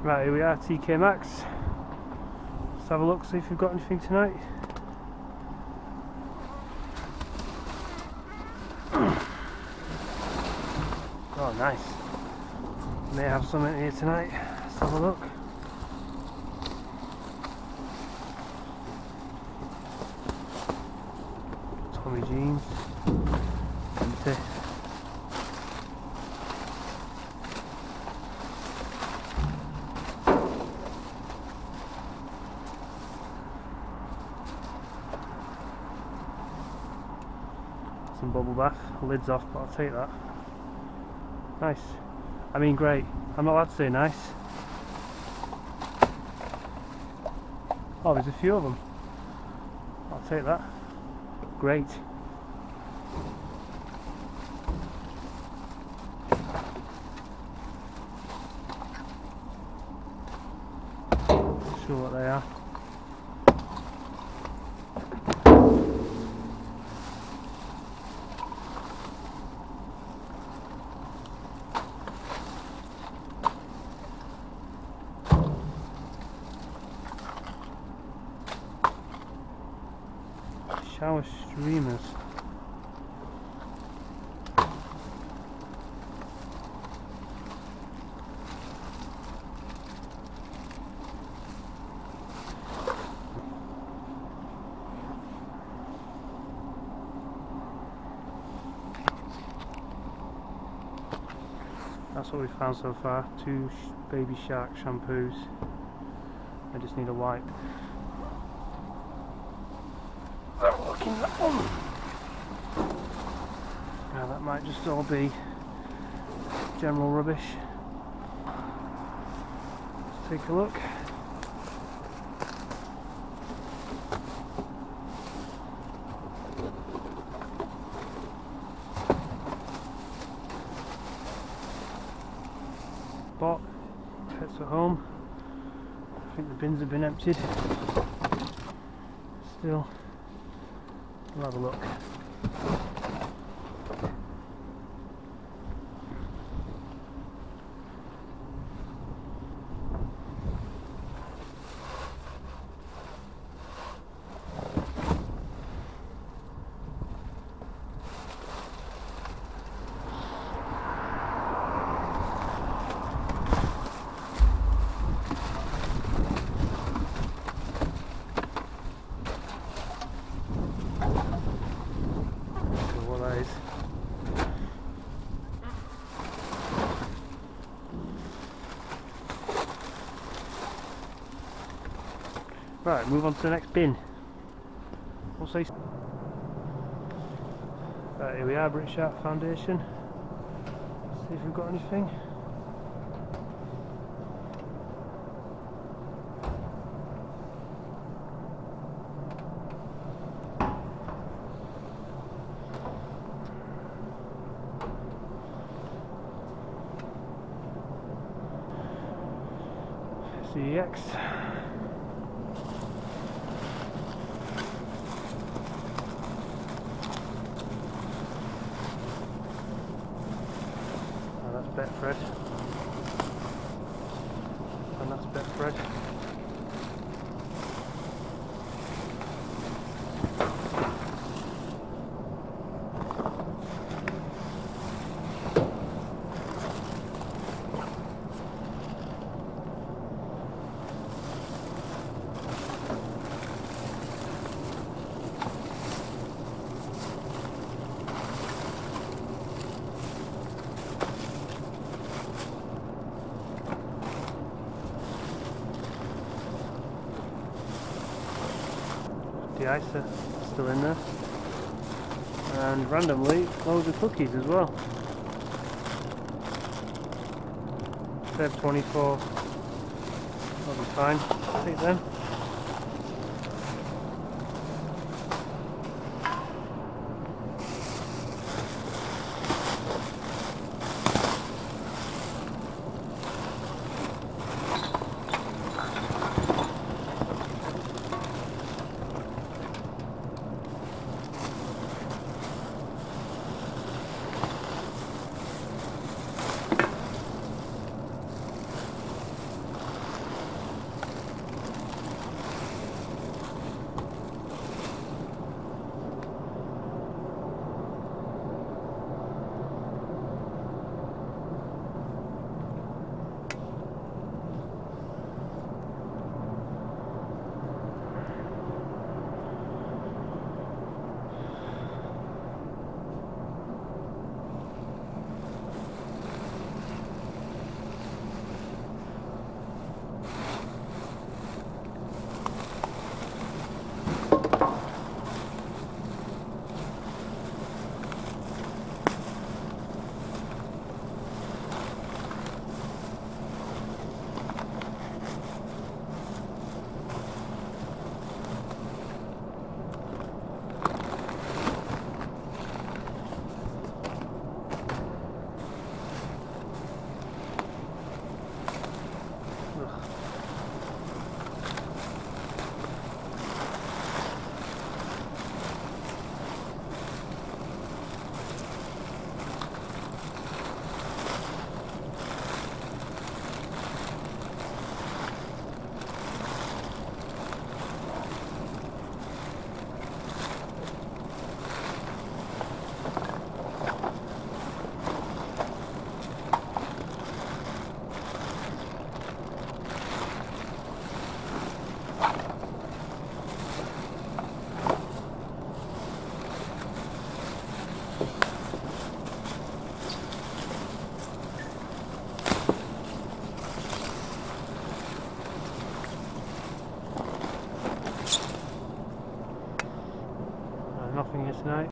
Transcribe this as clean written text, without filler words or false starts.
Right, here we are, TK Maxx. Let's have a look, see if we've got anything tonight. Oh, nice. May have something here tonight. Let's have a look. Tommy jeans. Empty. Some bubble bath. Lid's off, but I'll take that. Nice. I mean, great. I'm not allowed to say nice. Oh, there's a few of them. I'll take that. Great. Not sure what they are. Shower streamers. That's what we found so far. 2 Baby Shark shampoos. I just need a wipe. Looking at that one. Now that might just all be general rubbish. Let's take a look. Bought pets at home. I think the bins have been emptied. Still. We'll have a look. Right, move on to the next bin. We'll see. Right, here we are, British Art Foundation. Let's see if we've got anything. CEX. Betfred, and that's Betfred. The ice are still in there, and randomly loads of cookies as well. Feb 24, that'll be fine, I'll take them. surfing here tonight.